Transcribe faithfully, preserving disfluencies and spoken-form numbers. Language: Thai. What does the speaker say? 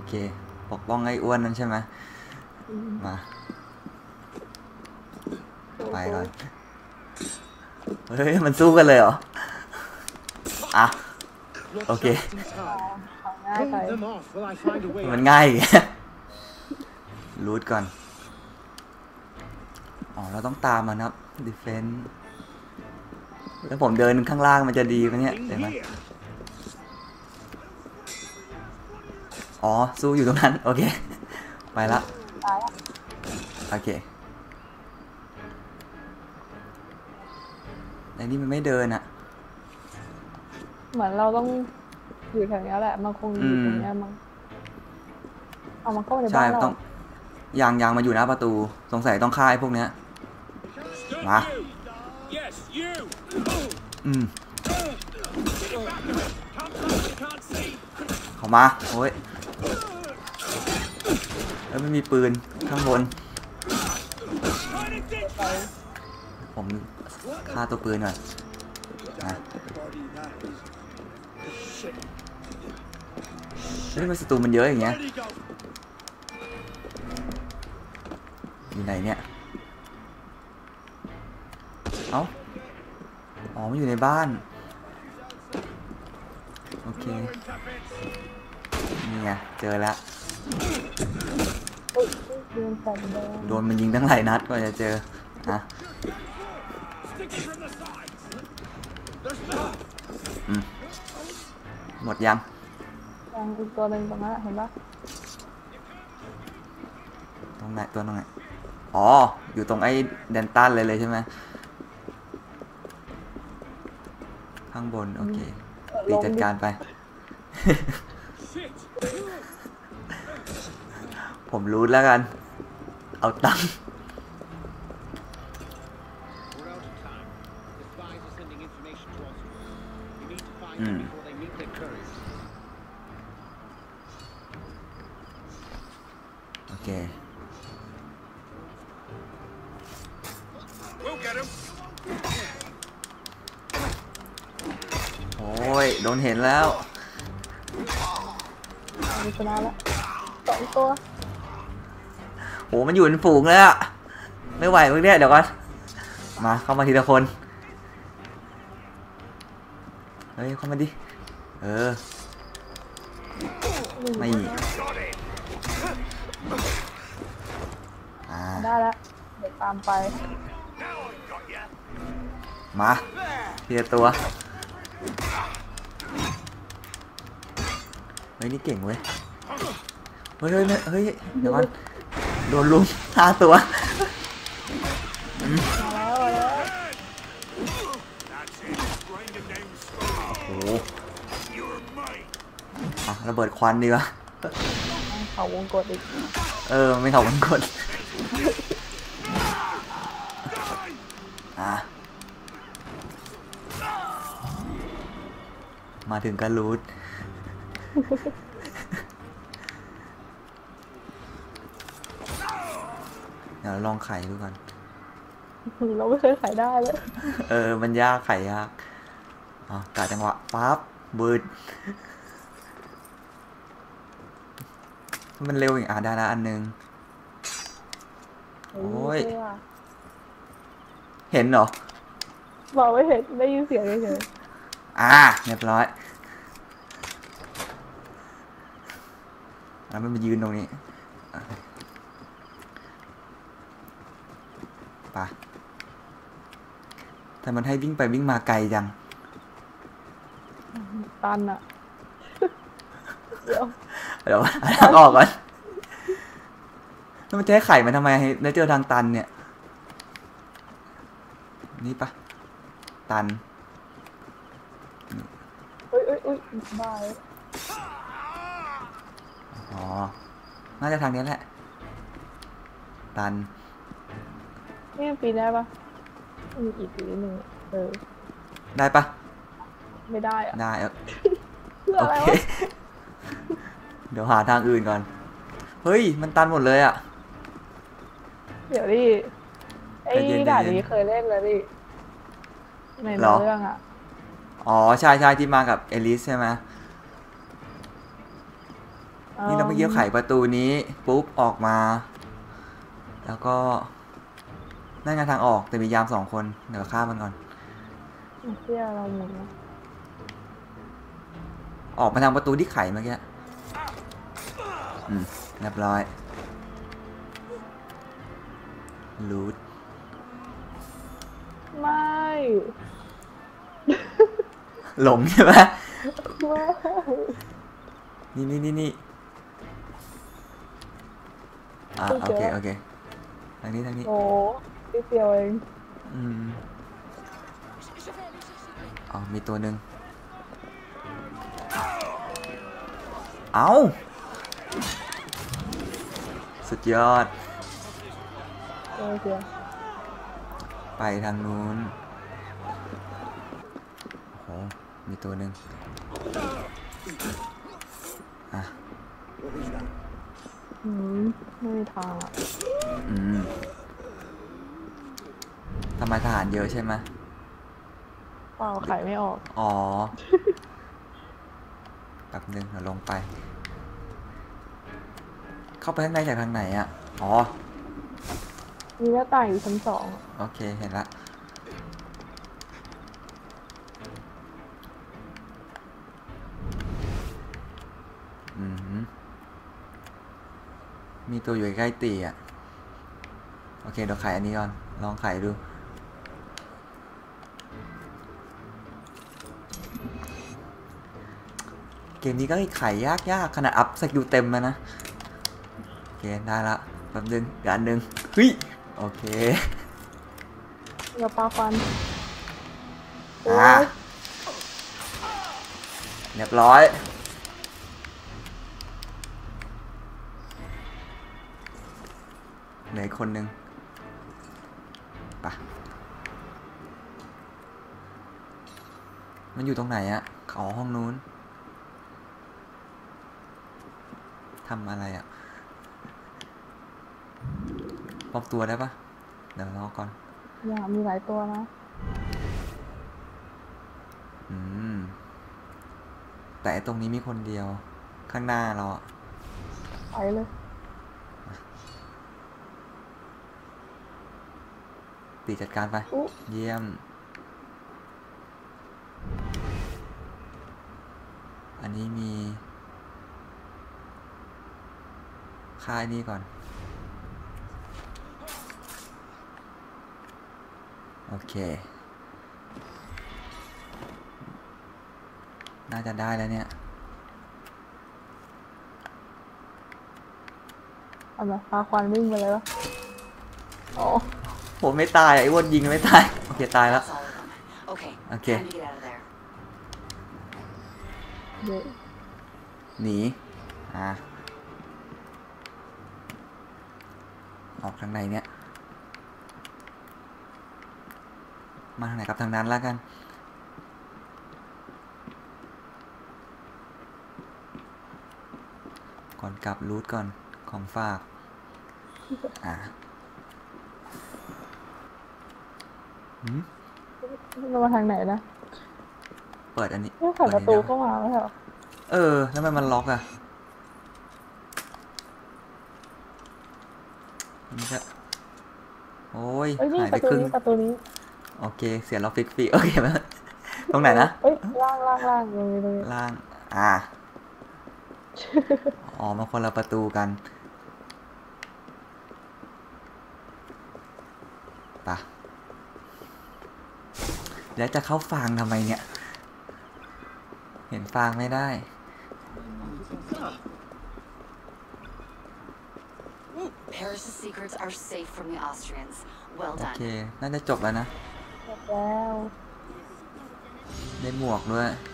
เคปกป้องไอ้อ้วนนั่นใช่ไหมมาไปก่อนเฮ้ยมันสู้กันเลยเหรออ่ะโอเคมันง่ายรูทก่อนอ๋อเราต้องตามมันครับดิเฟนส์แล้วผมเดินข้างล่างมันจะดีไหมเนี่ยเห็นไหมอ๋อสู้อยู่ตรงนั้นโอเคไปละโอเคแต่นี่มันไม่เดินอะเหมือนเราต้องอยู่แถวนี้แหละมันคงอยู่ตรงนี้มั้งเอามันเข้าในบ้านเรายางยางมาอยู่หน้าประตูสงสัยต้องฆ่าไอ้พวกเนี้ยมาอืมเข้ามาโอ้ยแล้วไม่มีปืนข้างบนผมฆ่าตัวปืนก่อนนะเฮ้ยมันศัตรูมันเยอะอย่างเงี้ยอยู่ไหนเนี่ยเอ้าอ๋อมันอยู่ในบ้านโอเคนี่ไงเจอแล้วโดนมันยิงตั้งหลายนัดกว่าจะเจอฮะอืมหมดยังยังอีกตัวหนึ่งตรงนั้นเห็นปะตรงไหนตัวตรงไหนอ๋ออยู่ตรงไอ้แดนตันเลยเลยใช่ไหมข้างบนโอเคตีจัดการไป ผมรู้แล้วกันเอาตังค์อืมโอเคโอ้ยโดนเห็นแล้วมีชนะแล้วสองตัวโหมันอยู่เป็นฝูงเลยอะไม่ไหวเมื่อกี้เดี๋ยวก่อนมาเข้ามาทีละคนเฮ้ยเข้ามาดิเออไม่ได้แล้วเดี๋ยวตามไปมาทีละตัวเฮ้ยนี่เก่งเว้ยเฮ้ยเฮ้ยเฮ้ยเดี๋ยวก่อนโดนลุมห้าตัวโอ้โหอ่ะระเบิดควันดีวะเขาวงกดอีกเออไม่เขาวงกดอ่ะมาถึงกันรูทเดี๋ยวลองไขดูก่อนเราไม่เคยไขได้เลยเออมันยากไขยากอ๋อกะจังหวะปั๊บบืดมันเร็วอย่างอ่ะได้ละอันนึงโอ้ยเห็นเหรอบอกไม่เห็นได้ยินเสียงเฉยอ่าเรียบร้อยแล้วมันมายืนตรงนี้ป่ะแต่มันให้วิ่งไปวิ่งมาไกลจังตันอะเดี๋ยวเดี๋ยวทางออกก่อนแล้วมันจะให้ไข่มันทำไมได้เจอทางตันเนี่ยนี่ปะตันเอ้ยเอ้ยเอ้ยบายอ๋อน่าจะทางนี้แหละตันนี่ปีนได้ปะมีอีกปีหนึ่งเออได้ปะไม่ได้อะได้โอเคเดี๋ยวหาทางอื่นก่อนเฮ้ยมันตันหมดเลยอ่ะเดี๋ยวดิไอ้ด่านนี้เคยเล่นเลยดิในเรื่องอ่ะอ๋อใช่ใช่ที่มากับเอลิสใช่ไหมในี่เราเมื่อกี้ไขประตูนี้ปุ๊บออกมา แล้วก็นั่นไงทางออกแต่มียามสองคนเดี๋ยวฆ่ามันก่อนเชี่ยเราหมุนออกมาทางประตูที่ไขเมื่อกี้อืมเรียบร้อยรูทไม่หลงใช่ไหมไม่นี่นี่นี่นี่อ่าโอเคโอเคทางนี้ทางนี้โอ้นิดเดียวเองอืมอ๋อมีตัวหนึ่งเอาสุดยอดโอเคไปทางนู้นโอ้โหมีตัวหนึ่งอ่ะอืมไม่มีทางอ่ะอืมทำไมทหารเยอะใช่ไหมเปล่าไขไม่ออกอ๋อ แป๊บหนึ่งเราลงไป เข้าไปข้างในจากทางไหนอ่ะ อ๋อมีหน้าต่างอยู่ชั้นสองอะโอเค เห็นละ อืม มีตัวอยู่ใกล้ๆตีอ่ะ โอเค เดี๋ยวไขอันนี้ก่อน ลองไขดู เกมนี้ก็ไขยากยากขนาดอัพสกิลเต็มแล้วนะ โอเค ได้ละแป๊บนึงอีกอันหนึ่งเฮ้ย โอเคเดี๋ยวปลาฟันอ่า เรียบร้อย เหลืออีกคนนึงไปะมันอยู่ตรงไหนอะอ๋อห้องนู้นทำอะไรอะปลอมตัวได้ปะเดี๋ยวรอก่อนอย่ามีหลายตัวนะอืม แต่ตรงนี้มีคนเดียว ข้างหน้าเราอะไปเลยตีจัดการไปอุ๊เยี่ยม อันนี้มีค่ายนี้ก่อน โอเค น่าจะได้แล้วเนี่ยเอาไหมปลาควันวิ่งไปเลยวะอ๋อผมไม่ตายไอ้อ้วนยิงไม่ตาย โอเค ตายแล้ว That's all of them. Okay. Okay. Time to get out of there. เดี๋ยวหนี อ่า ออกทางไหนเนี่ย มาทางไหนกับทางนั้นแล้วกัน ก่อนกลับรูทก่อนของฝาก อ่าหืมเรามาทางไหนนะเปิดอันนี้เนี่ยขัดประตูเข้ามาไม่ใช่เหรอเออ แล้วมันมันล็อกอ่ะนี่ก็โอ้ยเอ้ยนี่หายปไประตูครึ่งนี้ประตูนี้โอเค เสียล็อกฟิกฟีโอเคไหมตรงไหนนะเอ้ยล่างล่างล่างตรงนี้ตรงนี้ล่าง อ่า อ๋อมาคนละประตูกันปะแล้วจะเข้าฟางทำไมเนี่ย เห็นฟางไม่ได้ Paris's secrets are safe from the Austrians. Well โอเค done. น่าจะจบแล้วนะจบแล้วได้หมวกด้วย